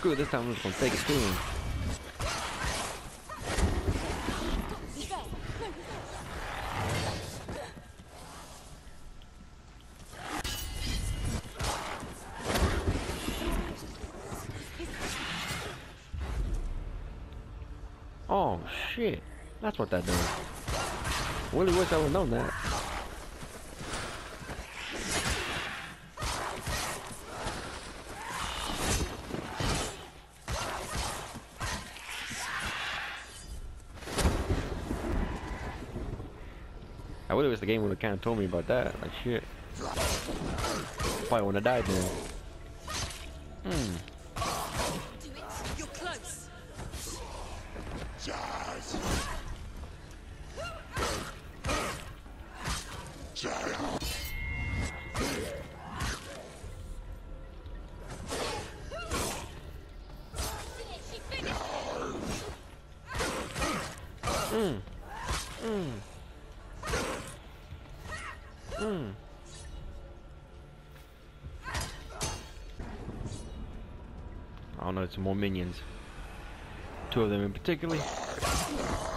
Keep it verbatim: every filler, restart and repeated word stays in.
screw it, this time I'm just gonna take it to him. Oh shit, that's what that does. Really wish I would known that. I really wish the game would have kind of told me about that. Like shit. Probably wouldn't have died then. Hmm. Do it. You're close. Mm. Mm. Mm. I don't know, some more minions. Two of them in particular.